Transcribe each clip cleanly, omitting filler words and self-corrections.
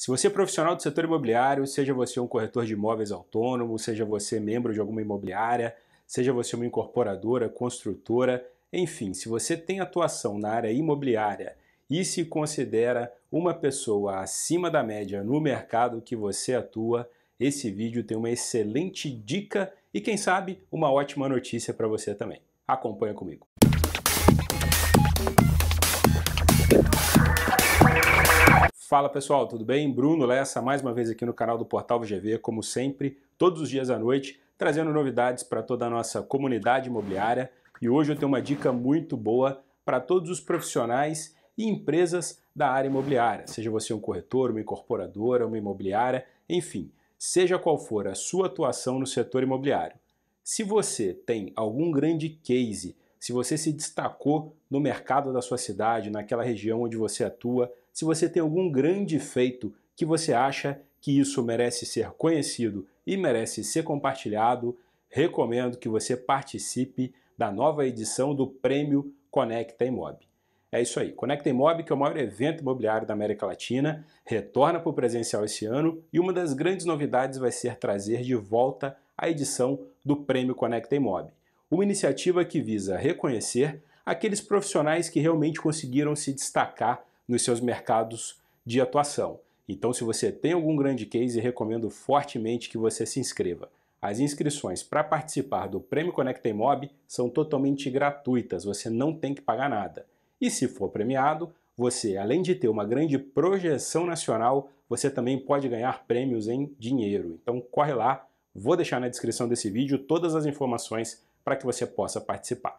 Se você é profissional do setor imobiliário, seja você um corretor de imóveis autônomo, seja você membro de alguma imobiliária, seja você uma incorporadora, construtora, enfim, se você tem atuação na área imobiliária e se considera uma pessoa acima da média no mercado que você atua, esse vídeo tem uma excelente dica e, quem sabe, uma ótima notícia para você também. Acompanha comigo. Fala pessoal, tudo bem? Bruno Lessa, mais uma vez aqui no canal do Portal VGV, como sempre, todos os dias à noite, trazendo novidades para toda a nossa comunidade imobiliária. E hoje eu tenho uma dica muito boa para todos os profissionais e empresas da área imobiliária, seja você um corretor, uma incorporadora, uma imobiliária, enfim, seja qual for a sua atuação no setor imobiliário. Se você tem algum grande case, se você se destacou no mercado da sua cidade, naquela região onde você atua, se você tem algum grande feito que você acha que isso merece ser conhecido e merece ser compartilhado, recomendo que você participe da nova edição do Prêmio Conecta Imob. É isso aí, Conecta Imob, que é o maior evento imobiliário da América Latina, retorna para o presencial esse ano e uma das grandes novidades vai ser trazer de volta a edição do Prêmio Conecta Imob. Uma iniciativa que visa reconhecer aqueles profissionais que realmente conseguiram se destacar nos seus mercados de atuação. Então, se você tem algum grande case, recomendo fortemente que você se inscreva. As inscrições para participar do Prêmio Conecta Imob são totalmente gratuitas, você não tem que pagar nada. E se for premiado, você, além de ter uma grande projeção nacional, você também pode ganhar prêmios em dinheiro. Então, corre lá, vou deixar na descrição desse vídeo todas as informações para que você possa participar.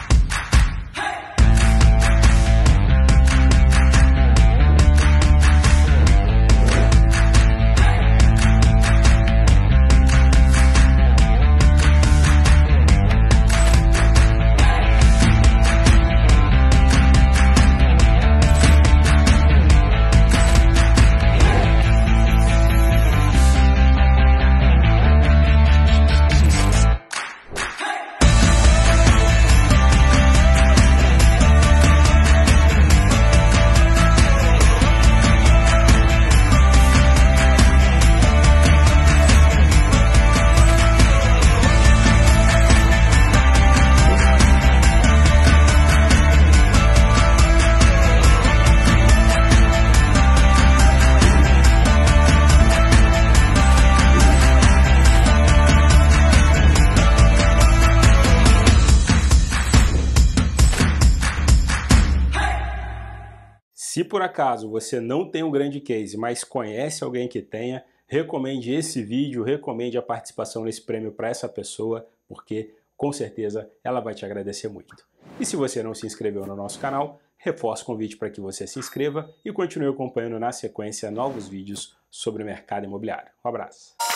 Se por acaso você não tem um grande case, mas conhece alguém que tenha, recomende esse vídeo, recomende a participação nesse prêmio para essa pessoa, porque com certeza ela vai te agradecer muito. E se você não se inscreveu no nosso canal, reforço o convite para que você se inscreva e continue acompanhando na sequência novos vídeos sobre o mercado imobiliário. Um abraço!